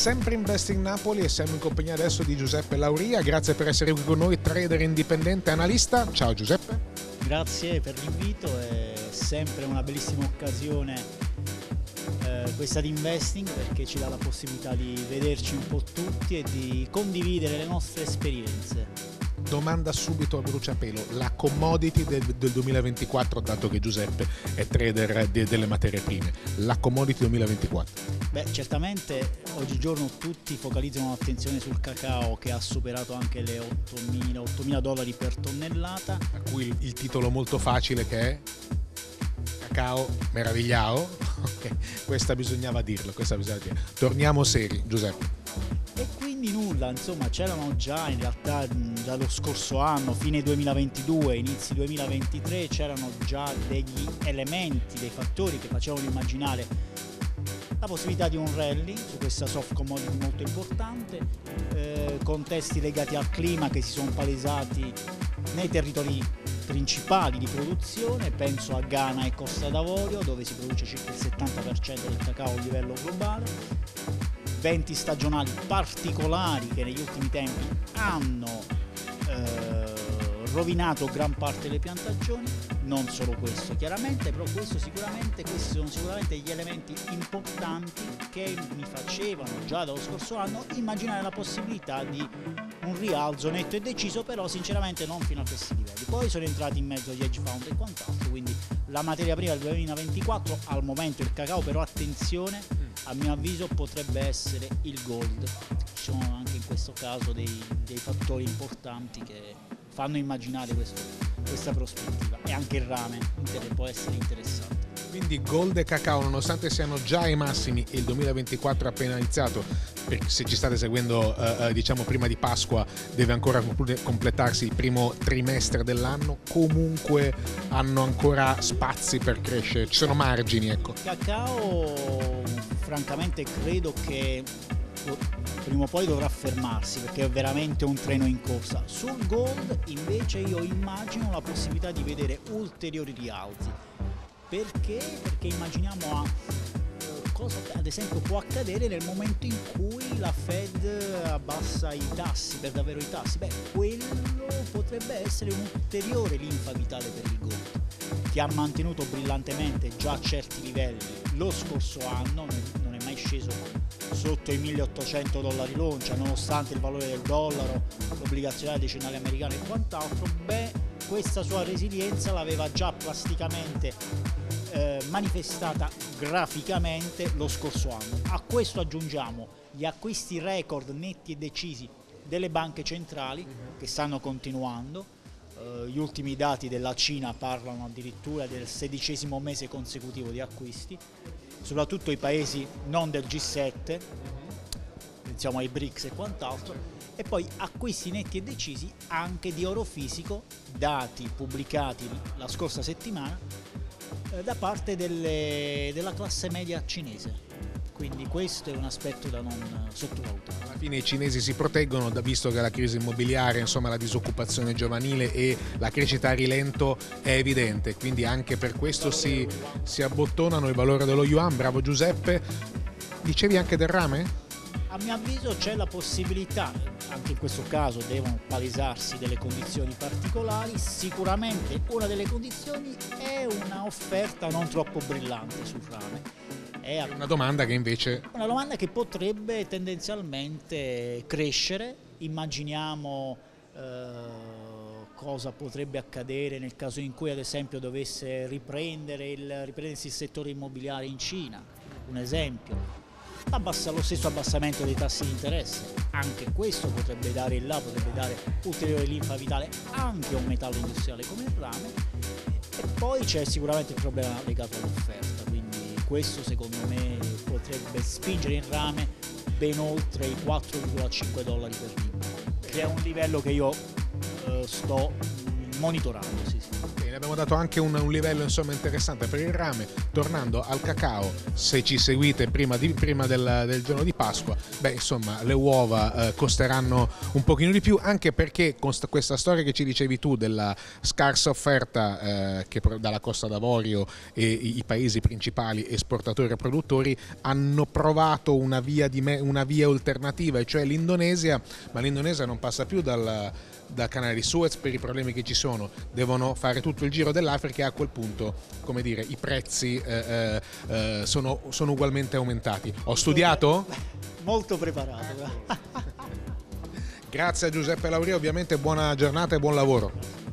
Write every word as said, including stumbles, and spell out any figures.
sempre Investing Napoli e siamo in compagnia adesso di Giuseppe Lauria. Grazie per essere qui con noi, trader indipendente, analista. Ciao Giuseppe. Grazie per l'invito, è sempre una bellissima occasione eh, questa di Investing, perché ci dà la possibilità di vederci un po' tutti e di condividere le nostre esperienze. Domanda subito a bruciapelo, la commodity del, del duemilaventiquattro, dato che Giuseppe è trader de, delle materie prime, la commodity duemilaventiquattro? Beh, certamente oggigiorno tutti focalizzano l'attenzione sul cacao, che ha superato anche le ottomila dollari per tonnellata. A cui il, il titolo molto facile che è Cacao meravigliao. Okay. Questa bisognava dirlo, questa bisognava dirlo. Torniamo seri, Giuseppe. E quindi nulla, insomma, c'erano già in realtà già lo scorso anno, fine duemilaventidue, inizi duemilaventitré, c'erano già degli elementi, dei fattori che facevano immaginare la possibilità di un rally su questa soft commodity molto importante, eh, contesti legati al clima che si sono palesati nei territori principali di produzione, penso a Ghana e Costa d'Avorio, dove si produce circa il settanta per cento del cacao a livello globale. Venti stagionali particolari che negli ultimi tempi hanno eh, rovinato gran parte delle piantagioni. Non solo questo chiaramente, però questo sicuramente, questi sono sicuramente gli elementi importanti che mi facevano già dallo scorso anno immaginare la possibilità di un rialzo netto e deciso, però sinceramente non fino a questi livelli. Poi sono entrati in mezzo gli hedge fund e quant'altro, quindi la materia prima del duemilaventiquattro, al momento il cacao, però attenzione, a mio avviso potrebbe essere il gold. Ci sono anche in questo caso dei, dei fattori importanti che fanno immaginare questo, questa prospettiva, e anche il rame può essere interessante. Quindi gold e cacao, nonostante siano già ai massimi e il duemilaventiquattro è appena iniziato, perché se ci state seguendo eh, diciamo prima di Pasqua deve ancora completarsi il primo trimestre dell'anno, comunque hanno ancora spazi per crescere, ci sono margini, ecco. Il cacao francamente credo che prima o poi dovrà fermarsi, perché è veramente un treno in corsa. Sul gold invece io immagino la possibilità di vedere ulteriori rialzi. Perché? Perché immaginiamo a cosa ad esempio può accadere nel momento in cui la Fed abbassa i tassi, per davvero i tassi. Beh, quello potrebbe essere un'ulteriore linfa vitale per il gold, che ha mantenuto brillantemente già a certi livelli lo scorso anno, non è mai sceso sotto i milleottocento dollari l'oncia, nonostante il valore del dollaro, l'obbligazionaria decennale americana e quant'altro. Beh, questa sua resilienza l'aveva già plasticamente eh, manifestata graficamente lo scorso anno. A questo aggiungiamo gli acquisti record netti e decisi delle banche centrali che stanno continuando. Uh, gli ultimi dati della Cina parlano addirittura del sedicesimo mese consecutivo di acquisti, soprattutto i paesi non del G sette, pensiamo ai BRICS e quant'altro, e poi acquisti netti e decisi anche di oro fisico, dati pubblicati la scorsa settimana eh, da parte delle, della classe media cinese. Quindi questo è un aspetto da non sottovalutare. Alla fine i cinesi si proteggono, visto che la crisi immobiliare, insomma la disoccupazione giovanile e la crescita a rilento è evidente, quindi anche per questo si, si abbottonano il valore dello yuan. Bravo Giuseppe. Dicevi anche del rame? A mio avviso c'è la possibilità, anche in questo caso devono palesarsi delle condizioni particolari. Sicuramente una delle condizioni è una offerta non troppo brillante sul rame. È una domanda che invece una domanda che potrebbe tendenzialmente crescere. Immaginiamo eh, cosa potrebbe accadere nel caso in cui ad esempio dovesse riprendere il, riprendersi il settore immobiliare in Cina, un esempio. Abbassa, lo stesso abbassamento dei tassi di interesse, anche questo potrebbe dare il là, potrebbe dare ulteriore linfa vitale anche a un metallo industriale come il rame. E poi c'è sicuramente il problema legato all'offerta, quindi questo secondo me potrebbe spingere il rame ben oltre i quattro virgola cinque dollari per libra, che è un livello che io eh, sto monitorando. Sì, sì. Bene, abbiamo dato anche un, un livello insomma interessante per il rame. Tornando al cacao, se ci seguite prima, di, prima del, del giorno di Pasqua, beh insomma le uova eh, costeranno un pochino di più, anche perché con st- questa storia che ci dicevi tu della scarsa offerta eh, che pro- dalla Costa d'Avorio e i, i paesi principali esportatori e produttori hanno provato una via, di me- una via alternativa, e cioè l'Indonesia, ma l'Indonesia non passa più dal dal canale di Suez per i problemi che ci sono, devono fare tutto il giro dell'Africa, e a quel punto, come dire, i prezzi eh, eh, sono, sono ugualmente aumentati. Ho studiato? Molto preparato. Grazie a Giuseppe Lauria, ovviamente buona giornata e buon lavoro.